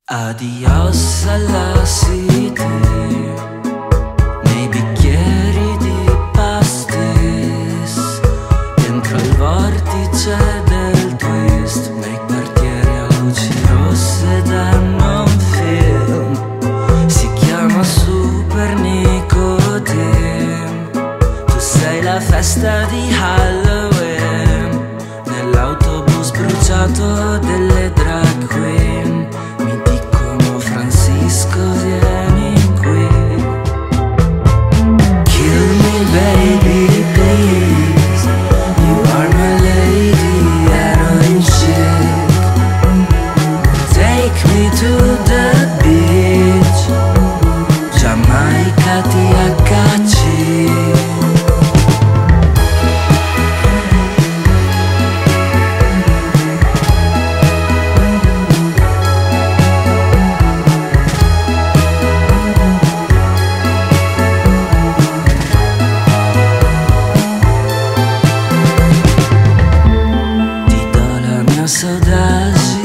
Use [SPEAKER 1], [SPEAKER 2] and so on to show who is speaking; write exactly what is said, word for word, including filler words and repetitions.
[SPEAKER 1] Adios alla city, nei bicchieri di pastis, dentro il vortice del twist, nei quartieri a luci rosse danno un film, si chiama Super Nicotine. Tu sei la festa di Halloween, nell'autobus bruciato delle drag queen. Vieni qui. Kill me baby please, you are my lady heroin chick. Take me to the beach, Jamaica T H C. Saudade